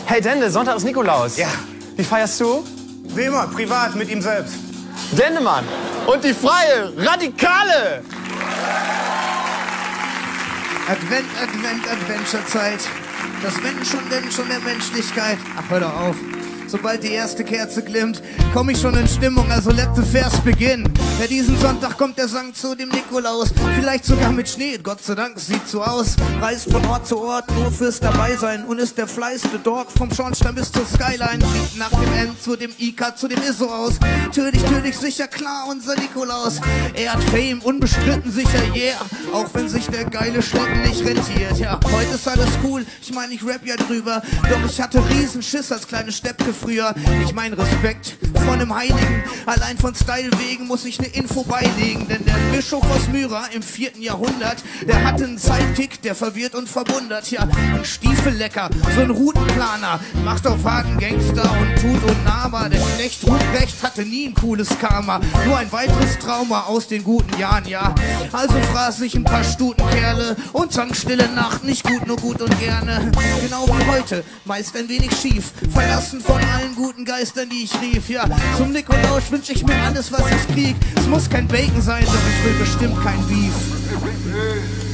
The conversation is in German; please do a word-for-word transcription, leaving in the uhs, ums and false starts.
Hey Dende, Sonntag ist Nikolaus. Ja. Wie feierst du? Wie immer, privat mit ihm selbst. Dendemann und die freie Radikale. Advent, Advent, Adventure-Zeit. Das Menschen denn schon der Menschlichkeit. Ach, hör doch auf. Sobald die erste Kerze glimmt, komm ich schon in Stimmung, also let the Vers beginnen. Ja, diesen Sonntag kommt der Sang zu dem Nikolaus. Vielleicht sogar mit Schnee, Gott sei Dank, es sieht so aus. Reist von Ort zu Ort, nur fürs Dabeisein. Und ist der fleißige Dog vom Schornstein bis zur Skyline. Sieht nach dem N zu dem I K zu dem I S O aus. Tödlich, tödlich, sicher, klar, unser Nikolaus. Er hat Fame, unbestritten, sicher, yeah. Auch wenn sich der geile Schlitten nicht rentiert, ja. Heute ist alles cool, ich meine, ich rap ja drüber. Doch ich hatte riesen Schiss als kleine Steppke früher. Ich mein Respekt von einem Heiligen. Allein von Style wegen muss ich ne Info beilegen. Denn der Bischof aus Myra im vierten Jahrhundert, der hatte einen Sidekick, der verwirrt und verwundert. Ja, ein Stiefellecker, so ein Routenplaner. Macht auf harten Gangster und tut unnahbar. Der Knecht Ruprecht hatte nie ein cooles Karma. Nur ein weiteres Trauma aus den guten Jahren, ja. Also fraß ich ein paar Stutenkerle und sang stille Nacht. Nicht gut, nur gut und gerne. Genau wie heute, meist ein wenig schief. Verlassen von allen guten Geistern, die ich rief, ja. Zum Nikolaus wünsch ich mir alles, was ich krieg. Es muss kein Bacon sein, doch ich will bestimmt kein Beef.